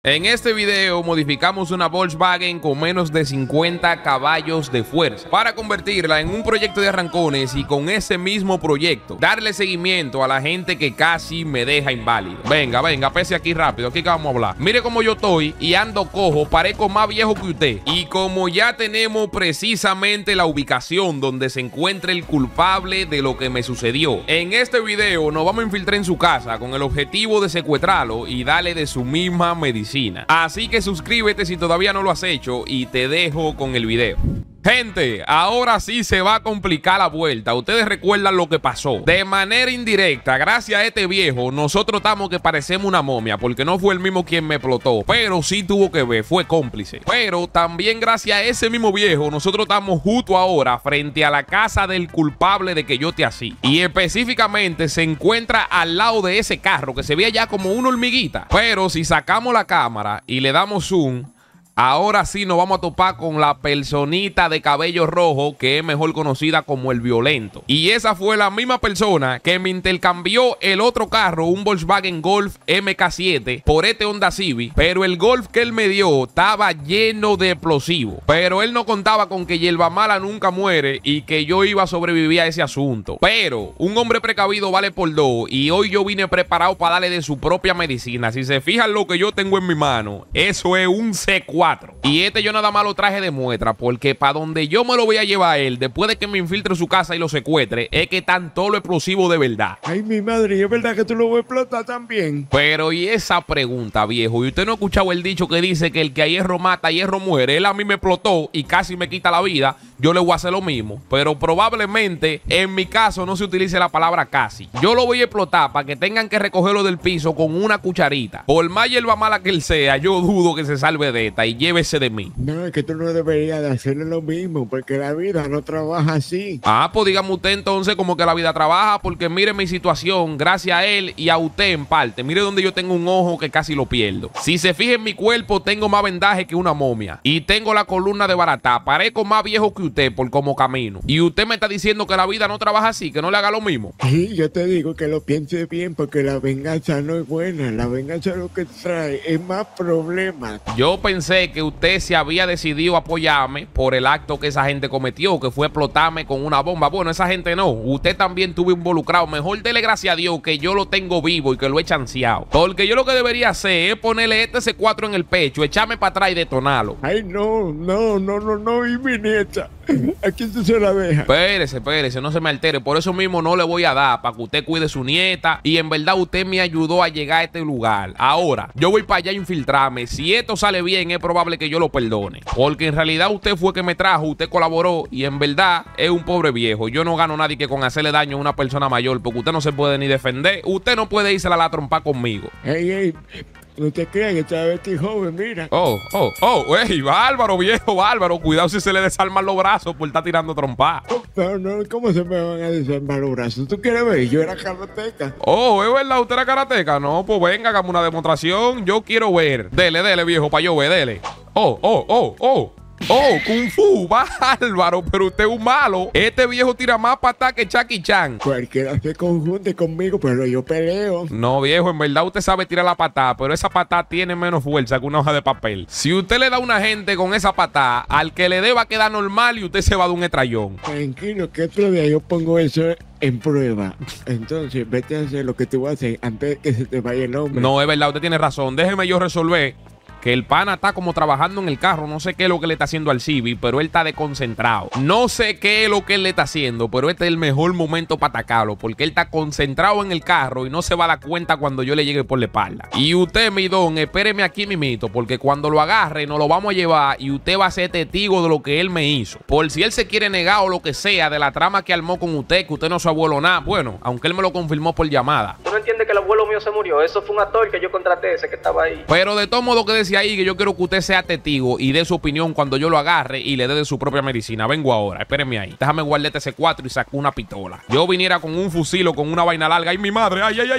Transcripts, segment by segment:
En este video modificamos una Volkswagen con menos de 50 caballos de fuerza para convertirla en un proyecto de arrancones y con ese mismo proyecto darle seguimiento a la gente que casi me deja inválido. Venga, pese aquí rápido, aquí que vamos a hablar. Mire cómo yo estoy y ando cojo, parezco más viejo que usted. Y como ya tenemos precisamente la ubicación donde se encuentra el culpable de lo que me sucedió, en este video nos vamos a infiltrar en su casa con el objetivo de secuestrarlo y darle de su misma medicina. Así que suscríbete si todavía no lo has hecho y te dejo con el video. Gente, ahora sí se va a complicar la vuelta. Ustedes recuerdan lo que pasó. De manera indirecta, gracias a este viejo, nosotros estamos que parecemos una momia, porque no fue el mismo quien me explotó, pero sí tuvo que ver, fue cómplice. Pero también gracias a ese mismo viejo, nosotros estamos justo ahora frente a la casa del culpable de que yo te así. Y específicamente se encuentra al lado de ese carro que se veía ya como una hormiguita. Pero si sacamos la cámara y le damos zoom, ahora sí nos vamos a topar con la personita de cabello rojo que es mejor conocida como el violento. Y esa fue la misma persona que me intercambió el otro carro, un Volkswagen Golf MK7, por este Honda Civic. Pero el Golf que él me dio estaba lleno de explosivos. Pero él no contaba con que hierba mala nunca muere y que yo iba a sobrevivir a ese asunto. Pero un hombre precavido vale por dos y hoy yo vine preparado para darle de su propia medicina. Si se fijan lo que yo tengo en mi mano, eso es un C4. Y este yo nada más lo traje de muestra, porque para donde yo me lo voy a llevar a él, después de que me infiltre su casa y lo secuestre, es que están todo lo explosivo de verdad. Ay, mi madre, ¿es verdad que tú lo vas a explotar también? Pero y esa pregunta, viejo, ¿y usted no ha escuchado el dicho que dice que el que a hierro mata, a hierro muere? Él a mí me explotó y casi me quita la vida. Yo le voy a hacer lo mismo, pero probablemente en mi caso no se utilice la palabra casi. Yo lo voy a explotar para que tengan que recogerlo del piso con una cucharita. Por más hierba mala que él sea, yo dudo que se salve de esta y llévese de mí. No, es que tú no deberías de hacerle lo mismo, porque la vida no trabaja así. Ah, pues dígame usted entonces como que la vida trabaja, porque mire mi situación, gracias a él y a usted en parte. Mire donde yo tengo un ojo que casi lo pierdo. Si se fija en mi cuerpo, tengo más vendaje que una momia. Y tengo la columna de barata. Parezco más viejo que usted por cómo camino. Y usted me está diciendo que la vida no trabaja así, que no le haga lo mismo. Sí, yo te digo que lo pienses bien, porque la venganza no es buena. La venganza lo que trae es más problemas. Yo pensé que usted se había decidido apoyarme por el acto que esa gente cometió, que fue explotarme con una bomba. Bueno, esa gente no. Usted también estuvo involucrado. Mejor dele gracias a Dios que yo lo tengo vivo y que lo he chanceado. Porque yo lo que debería hacer es ponerle este C4 en el pecho, echarme para atrás y detonarlo. Ay, no, y mi nieta. ¿A quién tú se la deja? Espérese, no se me altere. Por eso mismo no le voy a dar, para que usted cuide su nieta. Y en verdad usted me ayudó a llegar a este lugar. Ahora, yo voy para allá a infiltrarme. Si esto sale bien, es probable que yo lo perdone. Porque en realidad usted fue que me trajo, usted colaboró. Y en verdad es un pobre viejo. Yo no gano nadie que con hacerle daño a una persona mayor, porque usted no se puede ni defender. Usted no puede irse a la trompa conmigo. Ey, no te creas que esta vez estoy joven, mira. Ey, bárbaro, viejo, bárbaro. Cuidado si se le desarman los brazos por estar tirando trompa. Pero no, ¿cómo se me van a desarmar los brazos? ¿Tú quieres ver? Yo era karateca. ¿Es verdad? ¿Usted era karateca? No, pues venga, hagamos una demostración. Yo quiero ver. Dele, viejo, para yo ver, dele. Kung Fu, bárbaro, pero usted es un malo. Este viejo tira más patada que Jackie Chan. Cualquiera se confunde conmigo, pero yo peleo. No, viejo, en verdad usted sabe tirar la patada, pero esa patada tiene menos fuerza que una hoja de papel. Si usted le da a una gente con esa patada, al que le dé va a quedar normal y usted se va a dar un estrellón. Tranquilo, que otro día yo pongo eso en prueba. Entonces, vete a hacer lo que tú vas a hacer antes de que se te vaya el hombre. No, es verdad, usted tiene razón. Déjeme yo resolver. Que el pana está como trabajando en el carro. No sé qué es lo que le está haciendo al Civic, pero él está desconcentrado. No sé qué es lo que él le está haciendo, pero este es el mejor momento para atacarlo, porque él está concentrado en el carro y no se va a dar cuenta cuando yo le llegue por la espalda. Y usted, mi don, espéreme aquí mimito, porque cuando lo agarre nos lo vamos a llevar y usted va a ser testigo de lo que él me hizo. Por si él se quiere negar o lo que sea de la trama que armó con usted, que usted no es su abuelo nada. Bueno, aunque él me lo confirmó por llamada. ¿Tú no entiendes que el abuelo mío se murió? Eso fue un actor que yo contraté, ese que estaba ahí. Pero de todo modo que decía ahí que yo quiero que usted sea testigo y dé su opinión cuando yo lo agarre y le dé de su propia medicina. Vengo ahora, espérenme ahí. Déjame guardar este C4 y saco una pistola. Yo viniera con un fusil o con una vaina larga. ¡Ay, mi madre! ¡Ay!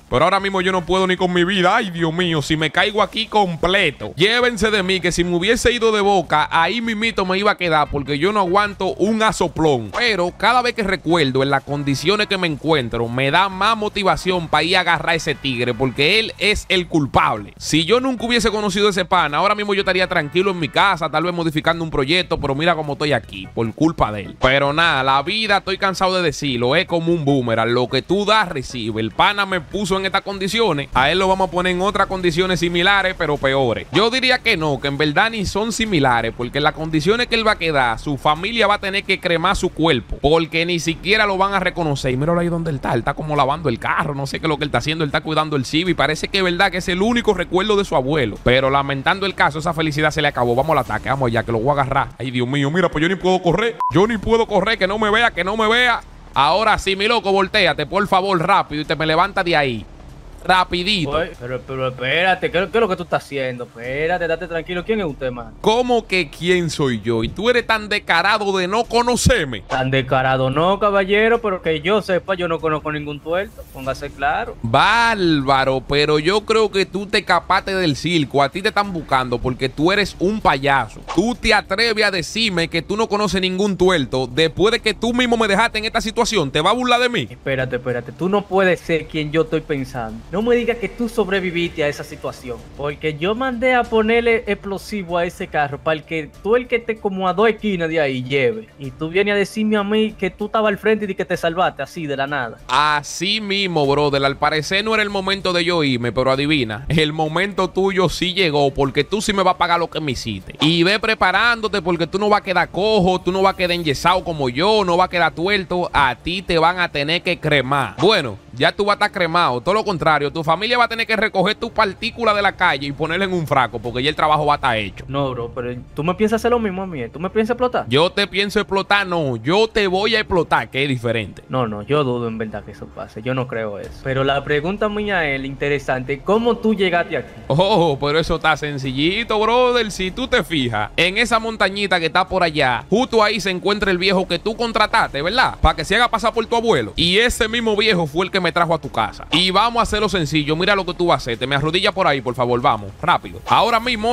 Pero ahora mismo yo no puedo ni con mi vida. Ay, Dios mío, si me caigo aquí completo. Llévense de mí que si me hubiese ido de boca, ahí mismito me iba a quedar porque yo no aguanto un asoplón. Pero cada vez que recuerdo en las condiciones que me encuentro, me da más motivación para ir a agarrar a ese tigre porque él es el culpable. Si yo nunca hubiese conocido a ese pana, ahora mismo yo estaría tranquilo en mi casa, tal vez modificando un proyecto, pero mira cómo estoy aquí, por culpa de él. Pero nada, la vida, estoy cansado de decirlo, es como un boomerang. Lo que tú das, recibe. El pana me puso en estas condiciones, a él lo vamos a poner en otras condiciones similares, pero peores. Yo diría que no, que en verdad ni son similares, porque en las condiciones que él va a quedar, su familia va a tener que cremar su cuerpo, porque ni siquiera lo van a reconocer. Y míralo ahí donde él está como lavando el carro, no sé qué es lo que él está haciendo, él está cuidando el Civic, parece que es verdad que es el único recuerdo de su abuelo. Pero lamentando el caso, esa felicidad se le acabó. Vamos al ataque, vamos allá, que lo voy a agarrar. Ay, Dios mío, mira, pues yo ni puedo correr. Yo ni puedo correr, que no me vea, que no me vea. Ahora sí, mi loco, volteate, por favor, rápido, y te me levanta de ahí. Rapidito. Oye, pero espérate, ¿qué es lo que tú estás haciendo? Espérate, date tranquilo. ¿Quién es usted, man? ¿Cómo que quién soy yo? Y tú eres tan descarado de no conocerme. Tan descarado no, caballero, pero que yo sepa, yo no conozco ningún tuerto. Póngase claro. Bárbaro, pero yo creo que tú te escapaste del circo. A ti te están buscando porque tú eres un payaso. Tú te atreves a decirme que tú no conoces ningún tuerto después de que tú mismo me dejaste en esta situación. ¿Te va a burlar de mí? Espérate. Tú no puedes ser quien yo estoy pensando. No me digas que tú sobreviviste a esa situación. Porque yo mandé a ponerle explosivo a ese carro para que tú, el que esté como a 2 esquinas de ahí, lleve. Y tú vienes a decirme a mí que tú estabas al frente y que te salvaste así de la nada. Así mismo, brother. Al parecer no era el momento de yo irme, pero adivina, el momento tuyo sí llegó porque tú sí me vas a pagar lo que me hiciste. Y ve preparándote porque tú no vas a quedar cojo, tú no vas a quedar enyesado como yo, no vas a quedar tuerto. A ti te van a tener que cremar. Bueno, ya tú vas a estar cremado. Todo lo contrario, tu familia va a tener que recoger tu partícula de la calle y ponerla en un fraco porque ya el trabajo va a estar hecho. No, bro, pero tú me piensas hacer lo mismo a mí. ¿Tú me piensas explotar? Yo te pienso explotar, no. Yo te voy a explotar, que es diferente. No, yo dudo en verdad que eso pase. Yo no creo eso. Pero la pregunta mía es interesante. ¿Cómo tú llegaste aquí? Oh, pero eso está sencillito, brother. Si tú te fijas, en esa montañita que está por allá, justo ahí se encuentra el viejo que tú contrataste, ¿verdad? Para que se haga pasar por tu abuelo. Y ese mismo viejo fue el que me trajo a tu casa. Y vamos a hacerlo sencillo. Mira lo que tú vas a hacer. Te me arrodillas por ahí, por favor. Vamos, rápido. Ahora mismo,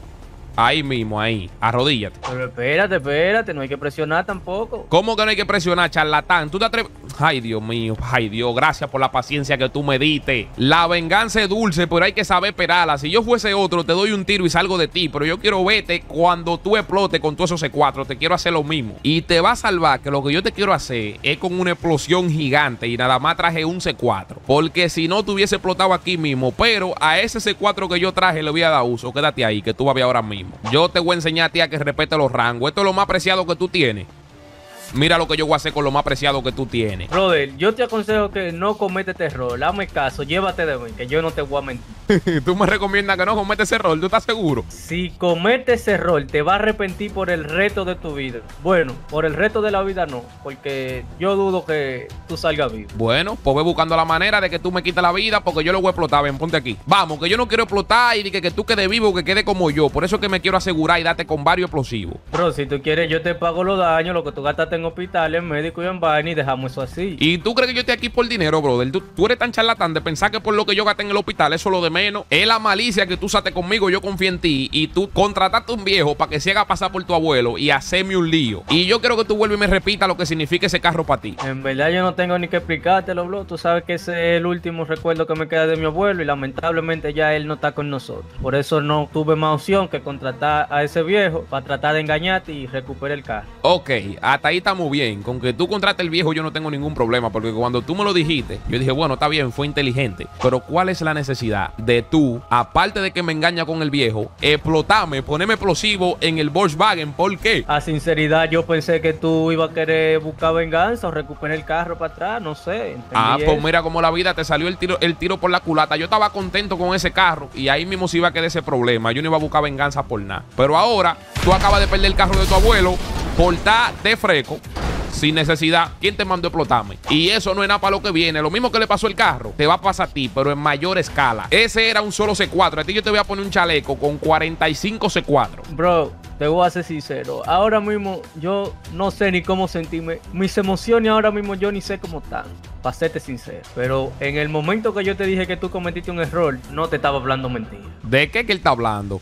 ahí mismo, ahí. Arrodíllate. Pero espérate. No hay que presionar tampoco. ¿Cómo que no hay que presionar, charlatán? ¿Tú te atreves? Ay, Dios mío. Ay, Dios. Gracias por la paciencia que tú me diste. La venganza es dulce, pero hay que saber esperarla. Si yo fuese otro, te doy un tiro y salgo de ti. Pero yo quiero verte cuando tú explotes con todos esos C4. Te quiero hacer lo mismo. Y te va a salvar que lo que yo te quiero hacer es con una explosión gigante. Y nada más traje un C4. Porque si no, te hubiese explotado aquí mismo. Pero a ese C4 que yo traje le voy a dar uso. Quédate ahí, que tú vas a ver ahora mismo. Yo te voy a enseñar a ti a que respete los rangos. Esto es lo más preciado que tú tienes. Mira lo que yo voy a hacer con lo más preciado que tú tienes. Brother, yo te aconsejo que no cometas error. Hazme caso, llévate de mí, que yo no te voy a mentir. Tú me recomiendas que no cometes ese error, ¿tú estás seguro? Si cometes ese error, te vas a arrepentir por el resto de tu vida. Bueno, por el resto de la vida no, porque yo dudo que tú salgas vivo. Bueno, pues voy buscando la manera de que tú me quites la vida porque yo lo voy a explotar. Ven, ponte aquí. Vamos, que yo no quiero explotar y que tú quedes vivo, que quede como yo. Por eso es que me quiero asegurar y darte con varios explosivos. Bro, si tú quieres, yo te pago los daños, lo que tú gastaste en hospitales, en médico y en vaina y dejamos eso así. ¿Y tú crees que yo estoy aquí por dinero, brother? Tú eres tan charlatán de pensar que por lo que yo gasté en el hospital, eso es lo de menos. Es la malicia que tú usaste conmigo, yo confío en ti y tú contrataste a un viejo para que se haga pasar por tu abuelo y hacerme un lío. Y yo quiero que tú vuelvas y me repitas lo que significa ese carro para ti. En verdad yo no tengo ni que explicártelo, bro. Tú sabes que ese es el último recuerdo que me queda de mi abuelo y lamentablemente ya él no está con nosotros. Por eso no tuve más opción que contratar a ese viejo para tratar de engañarte y recuperar el carro. Ok, hasta ahí estamos bien. Con que tú contrates el viejo yo no tengo ningún problema, porque cuando tú me lo dijiste, yo dije, bueno, está bien, fue inteligente. Pero ¿cuál es la necesidad de tú, aparte de que me engaña con el viejo, explotarme, ponerme explosivo en el Volkswagen? ¿Por qué? A sinceridad yo pensé que tú ibas a querer buscar venganza o recuperar el carro para atrás, no sé. Pues mira cómo la vida te salió el tiro por la culata. Yo estaba contento con ese carro y ahí mismo se iba a quedar ese problema. Yo no iba a buscar venganza por nada. Pero ahora tú acabas de perder el carro de tu abuelo por estar de freco, sin necesidad. ¿Quién te mandó a explotarme? Y eso no es nada para lo que viene. Lo mismo que le pasó al carro, te va a pasar a ti, pero en mayor escala. Ese era un solo C4. A ti yo te voy a poner un chaleco con 45 C4. Bro, te voy a ser sincero. Ahora mismo yo no sé ni cómo sentirme. Mis emociones ahora mismo yo ni sé cómo están. Para serte sincero. Pero en el momento que yo te dije que tú cometiste un error, no te estaba hablando mentira. ¿De qué que él está hablando?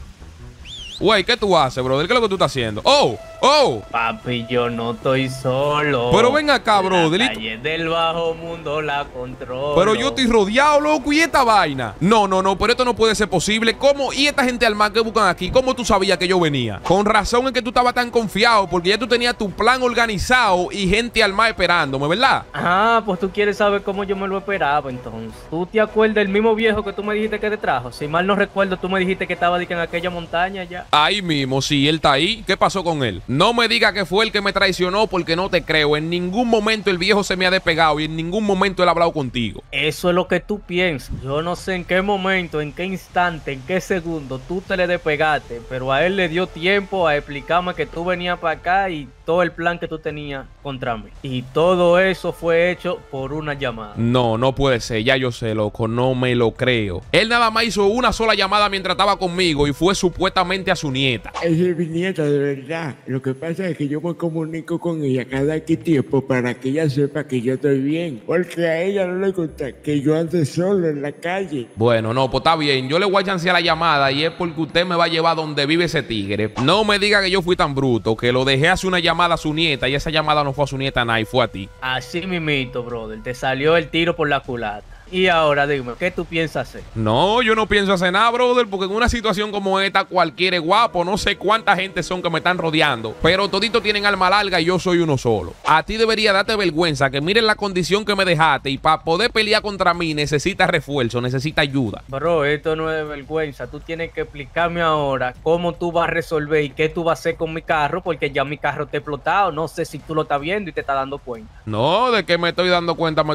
Güey, ¿qué tú haces, brother? ¿Qué es lo que tú estás haciendo? ¡Oh! ¡Oh! Papi, yo no estoy solo. Pero ven acá, brother. La calle del bajo mundo la controlo. Pero yo estoy rodeado, loco. ¿Y esta vaina? No, pero esto no puede ser posible. ¿Cómo? ¿Y esta gente armada que buscan aquí? ¿Cómo tú sabías que yo venía? Con razón es que tú estabas tan confiado, porque ya tú tenías tu plan organizado y gente armada esperándome, ¿verdad? Ah, pues tú quieres saber cómo yo me lo esperaba, entonces. ¿Tú te acuerdas del mismo viejo que tú me dijiste que te trajo? Si mal no recuerdo, tú me dijiste que estaba en aquella montaña ya. Ahí mismo, sí, él está ahí. ¿Qué pasó con él? No me diga que fue el que me traicionó, porque no te creo. En ningún momento el viejo se me ha despegado y en ningún momento él ha hablado contigo. Eso es lo que tú piensas. Yo no sé en qué momento, en qué instante, en qué segundo tú te le despegaste, pero a él le dio tiempo a explicarme que tú venías para acá y todo el plan que tú tenías contra mí. Y todo eso fue hecho por una llamada. No puede ser. Ya yo sé, loco. No me lo creo. Él nada más hizo una sola llamada mientras estaba conmigo y fue supuestamente a su nieta. Esa es mi nieta, de verdad. Lo que pasa es que yo me comunico con ella cada X tiempo para que ella sepa que yo estoy bien. Porque a ella no le gusta que yo ande solo en la calle. Bueno, no, pues está bien. Yo le voy a chancear la llamada y es porque usted me va a llevar donde vive ese tigre. No me diga que yo fui tan bruto, que lo dejé hacer una llamada a su nieta y esa llamada no fue a su nieta nada y fue a ti. Así mimito, brother. Te salió el tiro por la culata. Y ahora dime, ¿qué tú piensas hacer? No, yo no pienso hacer nada, brother, porque en una situación como esta cualquiera es guapo. No sé cuánta gente son que me están rodeando, pero toditos tienen alma larga y yo soy uno solo. A ti debería darte vergüenza que miren la condición que me dejaste y para poder pelear contra mí necesitas refuerzo, necesitas ayuda. Bro, esto no es vergüenza. Tú tienes que explicarme ahora cómo tú vas a resolver y qué tú vas a hacer con mi carro, porque ya mi carro te ha explotado. No sé si tú lo estás viendo y te estás dando cuenta. No, de que me estoy dando cuenta,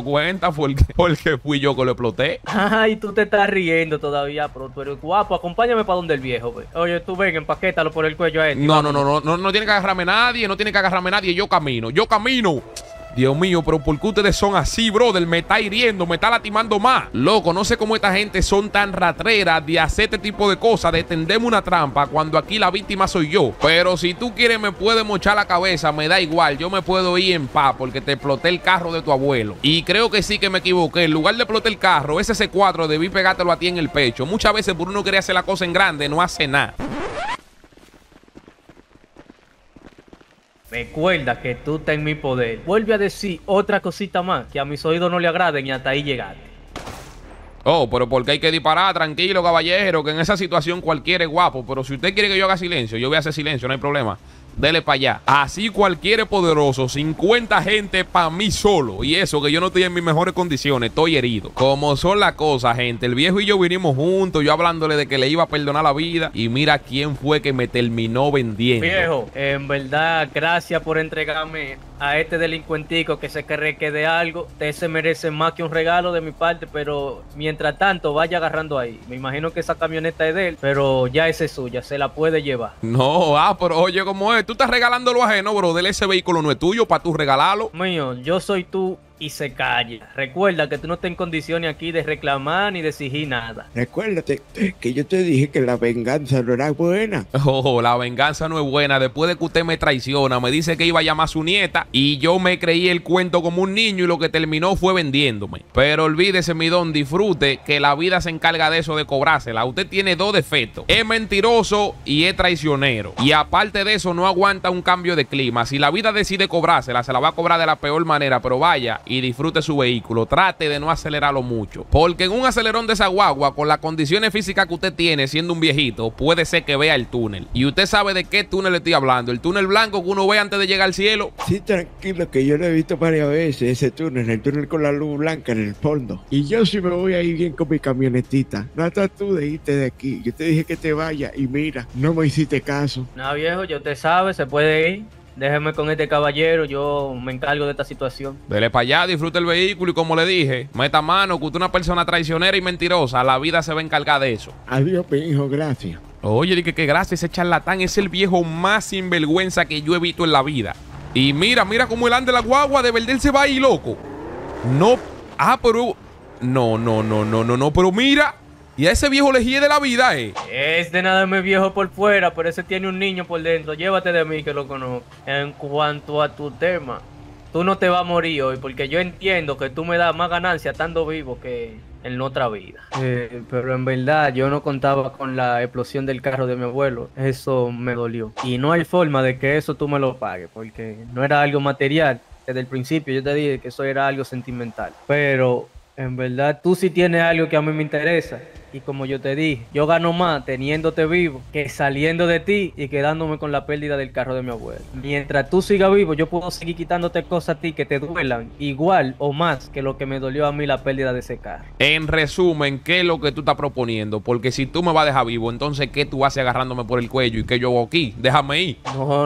porque fui yo que lo exploté. Ay, tú te estás riendo todavía, pero tú eres guapo. Acompáñame para donde el viejo, ve. Oye, tú ven, empaquétalo por el cuello a este. No tiene que agarrarme nadie, yo camino. Dios mío, pero ¿por qué ustedes son así, brother? Me está hiriendo, me está lastimando más. Loco, no sé cómo esta gente son tan ratreras de hacer este tipo de cosas, de tenderme una trampa cuando aquí la víctima soy yo. Pero si tú quieres me puedes mochar la cabeza, me da igual. Yo me puedo ir en paz porque te exploté el carro de tu abuelo. Y creo que sí que me equivoqué. En lugar de explotar el carro, ese C4 debí pegártelo a ti en el pecho. Muchas veces por uno querer hacer la cosa en grande, no hace nada. Recuerda que tú estás en mi poder. Vuelve a decir otra cosita más que a mis oídos no le agraden y hasta ahí llegaste. Oh, pero porque hay que disparar, tranquilo, caballero, que en esa situación cualquiera es guapo. Pero si usted quiere que yo haga silencio, yo voy a hacer silencio, no hay problema. Dele para allá. Así cualquiera es poderoso. 50 gente para mí solo. Y eso que yo no estoy en mis mejores condiciones. Estoy herido. Como son las cosas, gente. El viejo y yo vinimos juntos. Yo hablándole de que le iba a perdonar la vida. Y mira quién fue que me terminó vendiendo. Viejo, en verdad, gracias por entregarme a este delincuentico que se cree que de algo. Usted se merece más que un regalo de mi parte. Pero mientras tanto, vaya agarrando ahí. Me imagino que esa camioneta es de él. Pero ya esa es suya. Se la puede llevar. No, pero oye, ¿cómo es? Tú estás regalando lo ajeno, bro. Ese vehículo no es tuyo para tú regalarlo. Mío, yo soy tú y se calla. Recuerda que tú no estás en condiciones aquí de reclamar ni de exigir nada. Recuérdate que yo te dije que la venganza no era buena. Oh, la venganza no es buena. Después de que usted me traiciona, me dice que iba a llamar a su nieta y yo me creí el cuento como un niño y lo que terminó fue vendiéndome. Pero olvídese, mi don, disfrute que la vida se encarga de eso, de cobrársela. Usted tiene dos defectos. Es mentiroso y es traicionero. Y aparte de eso, no aguanta un cambio de clima. Si la vida decide cobrársela, se la va a cobrar de la peor manera, pero vaya y disfrute su vehículo. Trate de no acelerarlo mucho, porque en un acelerón de esa guagua, con las condiciones físicas que usted tiene siendo un viejito, puede ser que vea el túnel. Y usted sabe de qué túnel le estoy hablando. El túnel blanco que uno ve antes de llegar al cielo. Sí, tranquilo, que yo lo he visto varias veces, ese túnel, el túnel con la luz blanca en el fondo. Y yo sí me voy a ir bien con mi camionetita. No hasta tú de irte de aquí. Yo te dije que te vaya y mira, no me hiciste caso. No, viejo, ya usted sabe, se puede ir. Déjeme con este caballero, yo me encargo de esta situación. Dele para allá, disfrute el vehículo y como le dije, meta mano, que usted es una persona traicionera y mentirosa. La vida se va a encargar de eso. Adiós, mi hijo, gracias. Oye, dije que gracias, ese charlatán es el viejo más sinvergüenza que yo he visto en la vida. Y mira cómo él anda la guagua, de verdad él se va ahí, loco. No, pero... No, pero mira. Y a ese viejo le gie de la vida, Este nada más viejo por fuera, pero ese tiene un niño por dentro. Llévate de mí que lo conozco. En cuanto a tu tema, tú no te vas a morir hoy, porque yo entiendo que tú me das más ganancia estando vivo que en otra vida. Pero en verdad yo no contaba con la explosión del carro de mi abuelo. Eso me dolió. Y no hay forma de que eso tú me lo pagues, porque no era algo material. Desde el principio yo te dije que eso era algo sentimental. Pero en verdad tú sí tienes algo que a mí me interesa. Y como yo te dije, yo gano más teniéndote vivo que saliendo de ti y quedándome con la pérdida del carro de mi abuelo. Mientras tú sigas vivo, yo puedo seguir quitándote cosas a ti que te duelan igual o más que lo que me dolió a mí la pérdida de ese carro. En resumen, ¿qué es lo que tú estás proponiendo? Porque si tú me vas a dejar vivo, entonces ¿qué tú haces agarrándome por el cuello y qué yo hago aquí? Déjame ir.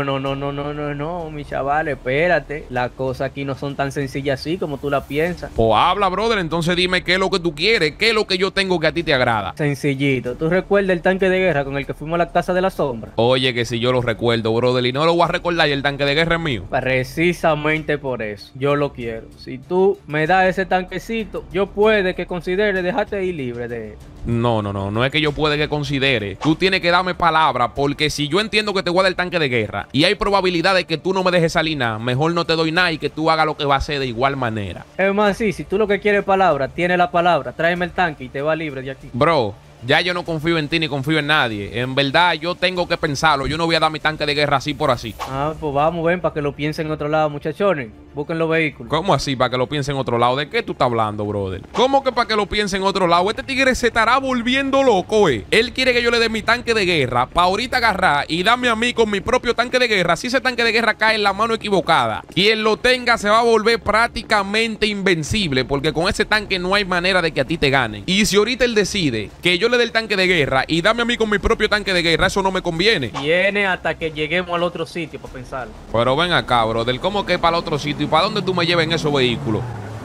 No, mi chaval, espérate. Las cosas aquí no son tan sencillas así como tú la piensas. O habla, brother, entonces dime qué es lo que tú quieres, qué es lo que yo tengo que a ti te agrada. Sencillito. ¿Tú recuerdas el tanque de guerra con el que fuimos a la Casa de la Sombra? Oye, que si yo lo recuerdo, brother, y no lo voy a recordar y el tanque de guerra es mío. Precisamente por eso, yo lo quiero. Si tú me das ese tanquecito, yo puede que considere dejarte ir libre de él. No es que yo pueda que considere. Tú tienes que darme palabra, porque si yo entiendo que te voy a dar el tanque de guerra y hay probabilidad de que tú no me dejes salir nada, mejor no te doy nada y que tú hagas lo que va a hacer de igual manera. Es más, sí, si tú lo que quieres es palabra, tienes la palabra, tráeme el tanque y te va libre de aquí. Bro, ya yo no confío en ti ni confío en nadie. En verdad, yo tengo que pensarlo. Yo no voy a dar mi tanque de guerra así por así. Pues vamos, ven, para que lo piensen en otro lado, muchachones. Busquen los vehículos. ¿Cómo así? ¿Para que lo piensen en otro lado? ¿De qué tú estás hablando, brother? ¿Cómo que para que lo piensen en otro lado? Este tigre se estará volviendo loco, Él quiere que yo le dé mi tanque de guerra para ahorita agarrar y darme a mí con mi propio tanque de guerra. Si ese tanque de guerra cae en la mano equivocada, quien lo tenga se va a volver prácticamente invencible, porque con ese tanque no hay manera de que a ti te ganen. Y si ahorita él decide que yo le dé el tanque de guerra y dame a mí con mi propio tanque de guerra, eso no me conviene. Viene hasta que lleguemos al otro sitio para pensarlo. Pero ven acá, brother, ¿cómo que para el otro sitio? ¿Y para dónde tú me llevas en esos vehículos?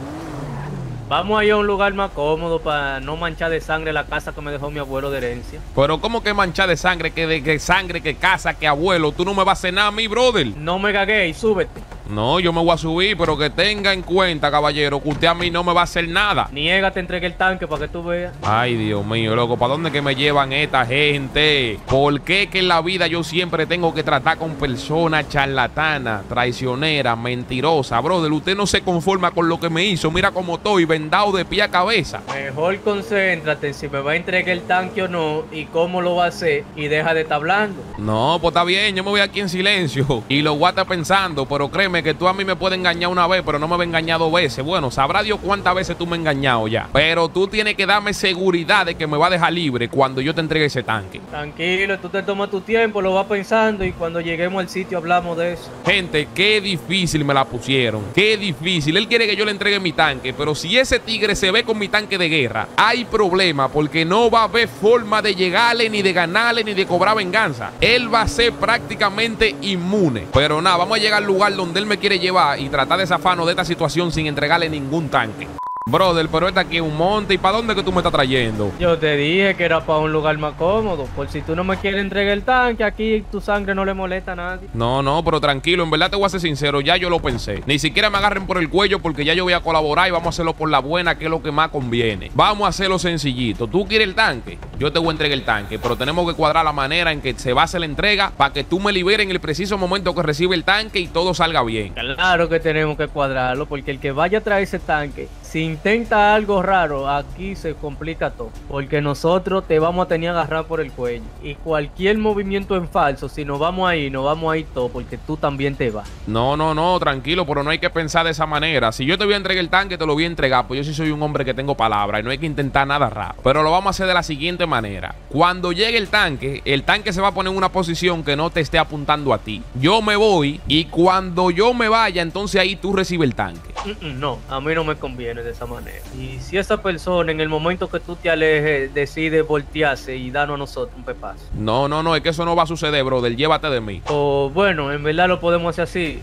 Vamos a ir a un lugar más cómodo para no manchar de sangre la casa que me dejó mi abuelo de herencia. Pero ¿cómo que manchar de sangre? Que sangre, que casa, que abuelo. Tú no me vas a hacer nada a mí, brother. No me cagué y súbete. No, yo me voy a subir, pero que tenga en cuenta, caballero, que usted a mí no me va a hacer nada. Niega, te entregué el tanque para que tú veas. Ay, Dios mío, loco, ¿para dónde que me llevan esta gente? ¿Por qué que en la vida yo siempre tengo que tratar con personas charlatanas, traicioneras, mentirosas? Brother, usted no se conforma con lo que me hizo. Mira cómo estoy, vendado de pie a cabeza. Mejor concéntrate en si me va a entregar el tanque o no y cómo lo va a hacer y deja de estar hablando. No, pues está bien, yo me voy aquí en silencio y lo voy a estar pensando, pero créeme que tú a mí me puedes engañar una vez, pero no me vas a engañar 2 veces. Bueno, sabrá Dios cuántas veces tú me has engañado ya. Pero tú tienes que darme seguridad de que me va a dejar libre cuando yo te entregue ese tanque. Tranquilo, tú te tomas tu tiempo, lo vas pensando y cuando lleguemos al sitio hablamos de eso. Gente, qué difícil me la pusieron. Qué difícil. Él quiere que yo le entregue mi tanque, pero si ese tigre se ve con mi tanque de guerra, hay problema porque no va a haber forma de llegarle, ni de ganarle, ni de cobrar venganza. Él va a ser prácticamente inmune. Pero nada, vamos a llegar al lugar donde él me quiere llevar y tratar de zafarnos de esta situación sin entregarle ningún tanque. Brother, pero está aquí en un monte. ¿Y para dónde que tú me estás trayendo? Yo te dije que era para un lugar más cómodo. Por si tú no me quieres entregar el tanque, aquí tu sangre no le molesta a nadie. No, pero tranquilo, en verdad te voy a ser sincero, ya yo lo pensé. Ni siquiera me agarren por el cuello porque ya yo voy a colaborar y vamos a hacerlo por la buena, que es lo que más conviene. Vamos a hacerlo sencillito. ¿Tú quieres el tanque? Yo te voy a entregar el tanque, pero tenemos que cuadrar la manera en que se va a hacer la entrega para que tú me liberes en el preciso momento que recibe el tanque y todo salga bien. Claro que tenemos que cuadrarlo, porque el que vaya a traer ese tanque, si intenta algo raro, aquí se complica todo. Porque nosotros te vamos a tener agarrar por el cuello. Y cualquier movimiento en falso, si nos vamos a ir todo, porque tú también te vas. No, tranquilo, pero no hay que pensar de esa manera. Si yo te voy a entregar el tanque, te lo voy a entregar, pues yo sí soy un hombre que tengo palabra y no hay que intentar nada raro. Pero lo vamos a hacer de la siguiente manera. Cuando llegue el tanque se va a poner en una posición que no te esté apuntando a ti. Yo me voy y cuando yo me vaya, entonces ahí tú recibes el tanque. No, a mí no me conviene de esa manera. Y si esa persona en el momento que tú te alejes decide voltearse y darnos a nosotros un pepazo. No, es que eso no va a suceder, brother. Llévate de mí. O bueno, en verdad lo podemos hacer así.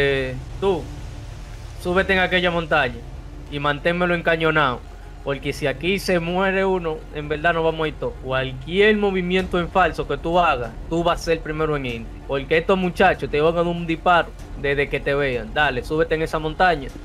Tú, súbete en aquella montaña y manténmelo encañonado. Porque si aquí se muere uno, en verdad no vamos a ir todos. Cualquier movimiento en falso que tú hagas, tú vas a ser primero en irte. Porque estos muchachos te van a dar un disparo desde que te vean. Dale, súbete en esa montaña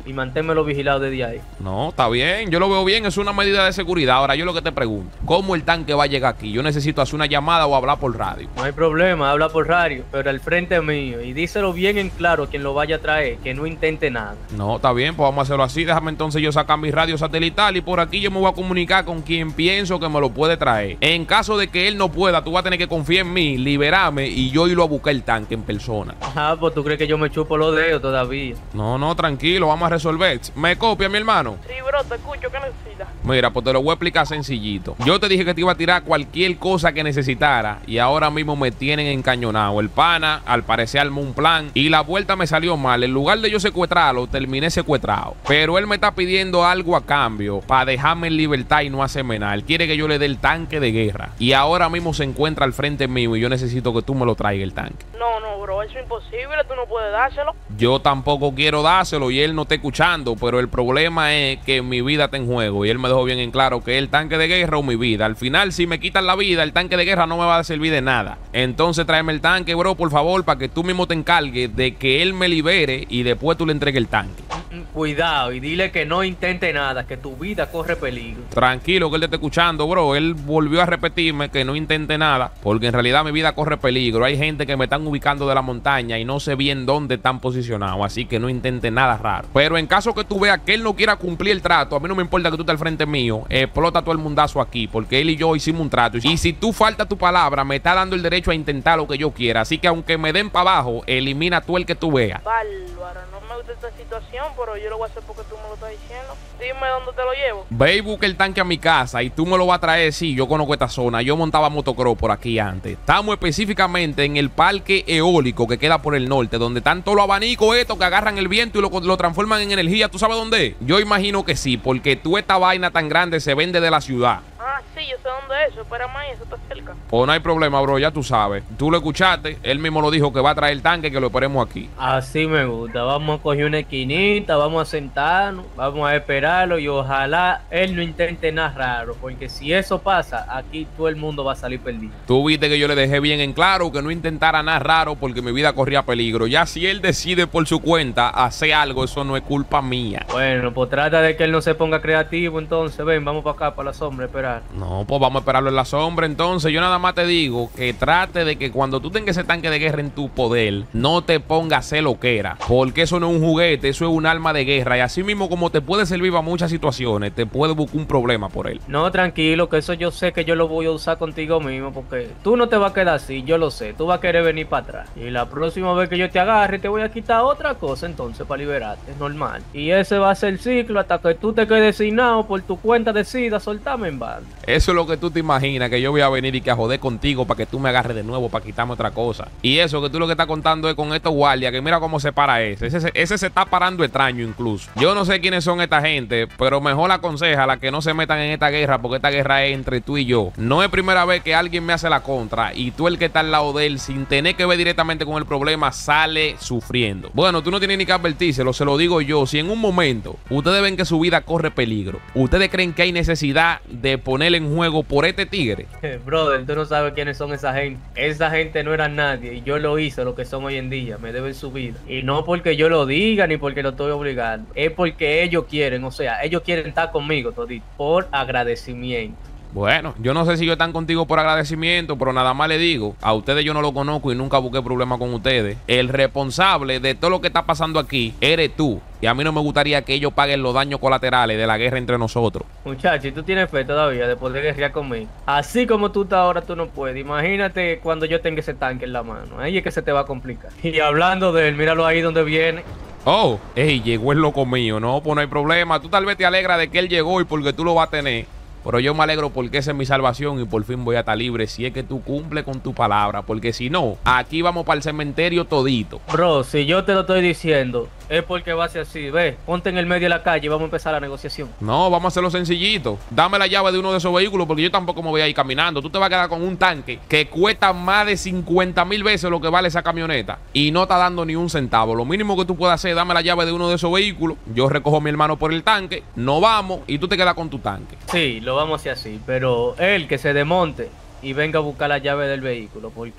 y manténmelo vigilado desde ahí. No, está bien, yo lo veo bien, es una medida de seguridad. Ahora yo lo que te pregunto, ¿cómo el tanque va a llegar aquí? Yo necesito hacer una llamada o hablar por radio. No hay problema, habla por radio, pero al frente mío, y díselo bien en claro a quien lo vaya a traer, que no intente nada. No, está bien, pues vamos a hacerlo así. Déjame entonces yo sacar mi radio satelital y por aquí yo me voy a comunicar con quien pienso que me lo puede traer. En caso de que él no pueda, tú vas a tener que confiar en mí, liberarme y yo irlo a buscar el tanque en persona. Ajá, pues tú crees que yo me chupo los dedos todavía. No, tranquilo, vamos a resolver. ¿Me copia, mi hermano? Sí, bro, te escucho, ¿qué necesitas? Mira, pues te lo voy a explicar sencillito. Yo te dije que te iba a tirar cualquier cosa que necesitara y ahora mismo me tienen encañonado. El pana, al parecer, armó un plan y la vuelta me salió mal. En lugar de yo secuestrarlo, terminé secuestrado. Pero él me está pidiendo algo a cambio para dejarme en libertad y no hacerme nada. Él quiere que yo le dé el tanque de guerra y ahora mismo se encuentra al frente mío y yo necesito que tú me lo traigas el tanque. No, bro, eso es imposible, tú no puedes dárselo. Yo tampoco quiero dárselo y él no está escuchando, pero el problema es que mi vida está en juego y él me dejó bien en claro que el tanque de guerra o mi vida. Al final, si me quitan la vida, el tanque de guerra no me va a servir de nada. Entonces tráeme el tanque, bro, por favor, para que tú mismo te encargues de que él me libere y después tú le entregues el tanque. Cuidado y dile que no intente nada, que tu vida corre peligro. Tranquilo, que él te está escuchando, bro. Él volvió a repetirme que no intente nada, porque en realidad mi vida corre peligro. Hay gente que me están ubicando de la montaña y no sé bien dónde están posicionados, así que no intente nada raro. Pero en caso que tú veas que él no quiera cumplir el trato, a mí no me importa que tú estés al frente mío, explota todo el mundazo aquí, porque él y yo hicimos un trato. Y si tú faltas tu palabra, me está dando el derecho a intentar lo que yo quiera. Así que aunque me den para abajo, elimina tú el que tú veas. Bárbaro, no me gusta esta situación, pero yo lo voy a hacer porque tú me lo estás diciendo. Dime dónde te lo llevo. Ve y busca el tanque a mi casa y tú me lo vas a traer. Sí, yo conozco esta zona. Yo montaba motocross por aquí antes. Estamos específicamente en el parque eólico que queda por el norte, donde están todos los abanicos estos que agarran el viento y lo transforman en energía. ¿Tú sabes dónde es? Yo imagino que sí, porque tú esta vaina tan grande se vende de la ciudad. Ah, sí, yo sé dónde es eso. Espérame ahí, eso está cerca. Pues no hay problema, bro, ya tú sabes. Tú lo escuchaste, él mismo lo dijo que va a traer el tanque, que lo esperemos aquí. Así me gusta, vamos a coger una esquinita, vamos a sentarnos, vamos a esperarlo y ojalá él no intente nada raro, porque si eso pasa, aquí todo el mundo va a salir perdido. Tú viste que yo le dejé bien en claro que no intentara nada raro porque mi vida corría peligro. Ya si él decide por su cuenta hacer algo, eso no es culpa mía. Bueno, pues trata de que él no se ponga creativo, entonces ven, vamos para acá, para la sombra, a esperar. No, pues vamos a esperarlo en la sombra. Entonces yo nada más te digo que trate de que cuando tú tengas ese tanque de guerra en tu poder, no te pongas a hacer lo que era, porque eso no es un juguete, eso es un arma de guerra. Y así mismo como te puede servir para muchas situaciones, te puede buscar un problema por él. No, tranquilo, que eso yo sé que yo lo voy a usar contigo mismo, porque tú no te vas a quedar así, yo lo sé, tú vas a querer venir para atrás. Y la próxima vez que yo te agarre, te voy a quitar otra cosa entonces para liberarte, es normal. Y ese va a ser el ciclo hasta que tú te quedes sin nada, por tu cuenta decidas soltarme en banda. Eso es lo que tú te imaginas, que yo voy a venir y que a joder contigo para que tú me agarres de nuevo, para quitarme otra cosa. Y eso que tú lo que estás contando es con estos guardias, que mira cómo se para ese se está parando extraño incluso. Yo no sé quiénes son esta gente, pero mejor aconseja a la que no se metan en esta guerra, porque esta guerra es entre tú y yo. No es primera vez que alguien me hace la contra y tú el que está al lado de él, sin tener que ver directamente con el problema, sale sufriendo. Bueno, tú no tienes ni que advertírselo, se lo digo yo. Si en un momento ustedes ven que su vida corre peligro, ¿ustedes creen que hay necesidad de ponerle en juego por este tigre? Brother, tú no sabes quiénes son esa gente. Esa gente no era nadie y yo lo hice lo que son hoy en día. Me deben su vida. Y no porque yo lo diga ni porque lo estoy obligando. Es porque ellos quieren, o sea, ellos quieren estar conmigo todito por agradecimiento. Bueno, yo no sé si ellos están contigo por agradecimiento, pero nada más le digo, a ustedes yo no lo conozco y nunca busqué problema con ustedes. El responsable de todo lo que está pasando aquí eres tú. Y a mí no me gustaría que ellos paguen los daños colaterales de la guerra entre nosotros. Muchacho, tú tienes fe todavía de poder guerrear conmigo. Así como tú estás ahora, tú no puedes. Imagínate cuando yo tenga ese tanque en la mano. Ahí es que se te va a complicar. Y hablando de él, míralo ahí donde viene. Oh, llegó el loco mío. No, pues no hay problema. Tú tal vez te alegras de que él llegó y porque tú lo vas a tener. Pero yo me alegro porque esa es mi salvación y por fin voy a estar libre si es que tú cumples con tu palabra. Porque si no, aquí vamos para el cementerio todito. Bro, si yo te lo estoy diciendo, es porque va a ser así. Ve, ponte en el medio de la calle y vamos a empezar la negociación. No, vamos a hacerlo sencillito. Dame la llave de uno de esos vehículos porque yo tampoco me voy a ir caminando. Tú te vas a quedar con un tanque que cuesta más de 50,000 veces lo que vale esa camioneta y no está dando ni un centavo. Lo mínimo que tú puedas hacer, dame la llave de uno de esos vehículos. Yo recojo a mi hermano por el tanque, nos vamos y tú te quedas con tu tanque. Sí, lo vamos a hacer así, pero él que se desmonte y venga a buscar la llave del vehículo, porque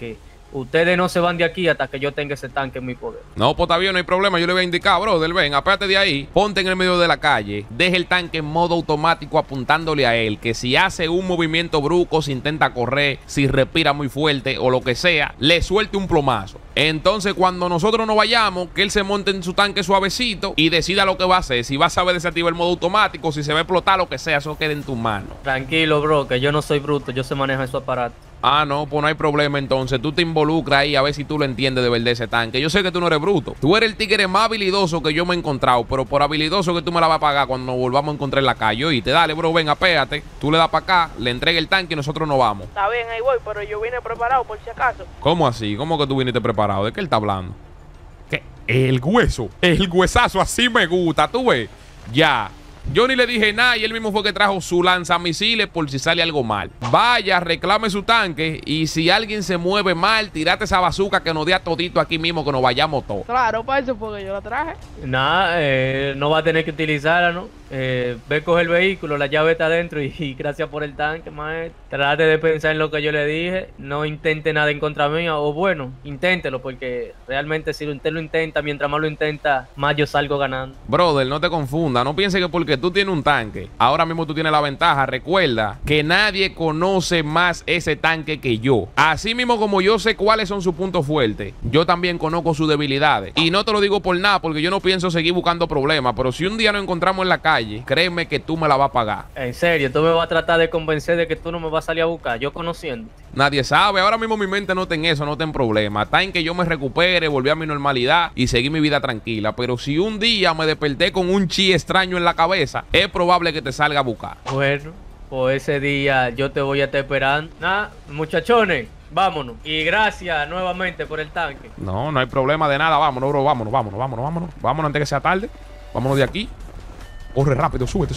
Ustedes no se van de aquí hasta que yo tenga ese tanque en mi poder. No, pues está bien, no hay problema. Yo le voy a indicar, brother, ven, apártate de ahí, ponte en el medio de la calle, deje el tanque en modo automático apuntándole a él, que si hace un movimiento brusco, si intenta correr, si respira muy fuerte o lo que sea, le suelte un plomazo. Entonces, cuando nosotros nos vayamos, que él se monte en su tanque suavecito y decida lo que va a hacer. Si va a saber desactivar el modo automático, si se va a explotar, lo que sea, eso queda en tus manos. Tranquilo, bro, que yo no soy bruto, yo sé manejar su aparato. Ah, no, pues no hay problema entonces. Tú te involucras ahí a ver si tú lo entiendes de verdad ese tanque. Yo sé que tú no eres bruto. Tú eres el tigre más habilidoso que yo me he encontrado, pero por habilidoso que tú me la vas a pagar cuando nos volvamos a encontrar en la calle. Oíste, dale, bro, ven, apéate. Tú le das para acá, le entrega el tanque y nosotros nos vamos. Está bien, ahí voy, pero yo vine preparado por si acaso. ¿Cómo así? ¿Cómo que tú viniste preparado? ¿De qué él está hablando? ¿Qué? El hueso, el huesazo, así me gusta, tú ves. Ya. Yo ni le dije nada y él mismo fue que trajo su lanzamisiles por si sale algo mal. Vaya, reclame su tanque y si alguien se mueve mal, tirate esa bazooka que nos dé a todito aquí mismo, que nos vayamos todos. Claro, para eso fue que yo la traje. Nada, no va a tener que utilizarla, ¿no? Ve, coge el vehículo, la llave está adentro y gracias por el tanque, maestro. Trate de pensar en lo que yo le dije, no intente nada en contra mía, o bueno, inténtelo, porque realmente si usted lo intenta, mientras más lo intenta, más yo salgo ganando. Brother, no te confunda, no piense que porque tú tienes un tanque, ahora mismo tú tienes la ventaja. Recuerda que nadie conoce más ese tanque que yo. Así mismo como yo sé cuáles son sus puntos fuertes, yo también conozco sus debilidades. Y no te lo digo por nada, porque yo no pienso seguir buscando problemas, pero si un día nos encontramos en la calle, créeme que tú me la vas a pagar. En serio, tú me vas a tratar de convencer de que tú no me vas a salir a buscar, yo conociéndote. Nadie sabe, ahora mismo mi mente no está en eso, no está en problema. Está en que yo me recupere, volví a mi normalidad y seguí mi vida tranquila. Pero si un día me desperté con un chi extraño en la cabeza, es probable que te salga a buscar. Bueno, pues ese día yo te voy a estar esperando. Nada, muchachones, vámonos. Y gracias nuevamente por el tanque. No, no hay problema de nada. Vámonos, bro, vámonos. Vámonos antes que sea tarde. Vámonos de aquí. Corre rápido, súbete.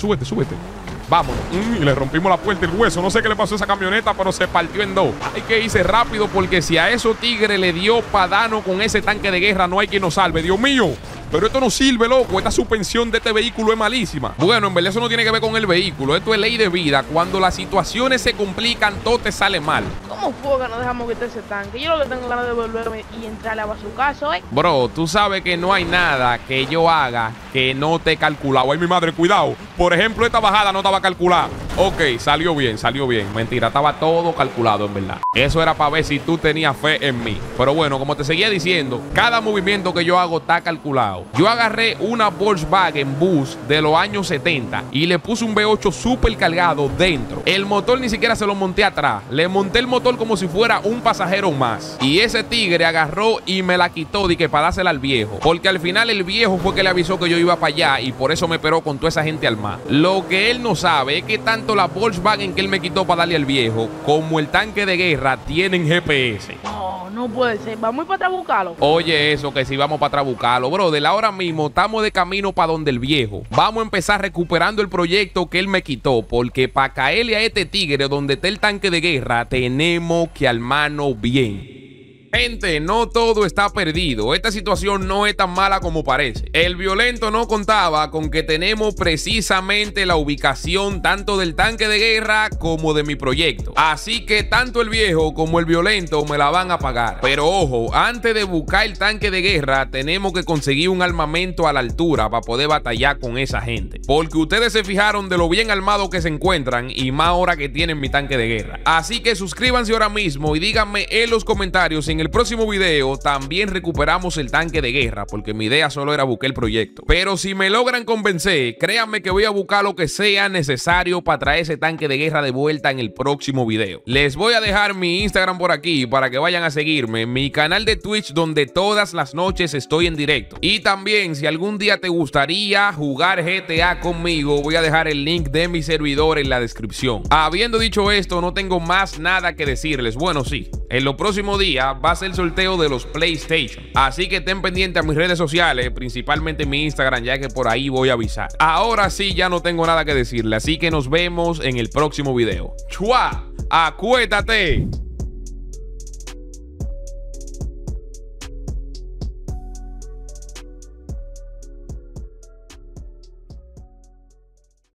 Vámonos. Y le rompimos la puerta, el hueso. No sé qué le pasó a esa camioneta, pero se partió en dos. Hay que irse rápido porque si a esos tigres le dio padano con ese tanque de guerra, no hay quien nos salve. Dios mío. Pero esto no sirve, loco. Esta suspensión de este vehículo es malísima. Bueno, en verdad eso no tiene que ver con el vehículo. Esto es ley de vida. Cuando las situaciones se complican, todo te sale mal. ¿Cómo fue que no dejamos quitar ese tanque? Yo lo que tengo ganas de volverme y entrarle a bazucazo, ¿eh? Bro, tú sabes que no hay nada que yo haga que no te he calculado. Ay, mi madre, cuidado. Por ejemplo, esta bajada no estaba calculada. Ok, salió bien. Mentira, estaba todo calculado, en verdad. Eso era para ver si tú tenías fe en mí. Pero bueno, como te seguía diciendo, cada movimiento que yo hago está calculado. Yo agarré una Volkswagen Bus de los años 70 y le puse un V8 súper cargado dentro. El motor ni siquiera se lo monté atrás. Le monté el motor como si fuera un pasajero más. Y ese tigre agarró y me la quitó de que para dársela al viejo. Porque al final el viejo fue que le avisó que yo iba para allá y por eso me esperó con toda esa gente al mar. Lo que él no sabe es que tanto la Volkswagen que él me quitó para darle al viejo como el tanque de guerra tienen GPS. No puede ser. Vamos a ir para atrás a buscarlo. Oye, eso que si vamos para atrás a buscarlo, brother. Ahora mismo estamos de camino para donde el viejo. Vamos a empezar recuperando el proyecto que él me quitó, porque para caerle a este tigre donde está el tanque de guerra, tenemos que armarnos bien. Gente, no todo está perdido. Esta situación no es tan mala como parece. El violento no contaba con que tenemos precisamente la ubicación tanto del tanque de guerra como de mi proyecto. Así que tanto el viejo como el violento me la van a pagar. Pero ojo, antes de buscar el tanque de guerra, tenemos que conseguir un armamento a la altura para poder batallar con esa gente. Porque ustedes se fijaron de lo bien armado que se encuentran y más ahora que tienen mi tanque de guerra. Así que suscríbanse ahora mismo y díganme en los comentarios si en el próximo video también recuperamos el tanque de guerra, porque mi idea solo era buscar el proyecto. Pero si me logran convencer, créanme que voy a buscar lo que sea necesario para traer ese tanque de guerra de vuelta en el próximo video. Les voy a dejar mi Instagram por aquí para que vayan a seguirme, mi canal de Twitch donde todas las noches estoy en directo. Y también si algún día te gustaría jugar GTA conmigo, voy a dejar el link de mi servidor en la descripción. Habiendo dicho esto, no tengo más nada que decirles. Bueno, sí, en los próximos días va a ser el sorteo de los PlayStation. Así que estén pendientes a mis redes sociales, principalmente mi Instagram, ya que por ahí voy a avisar. Ahora sí ya no tengo nada que decirle, así que nos vemos en el próximo video. ¡Chua! ¡Acuérdate!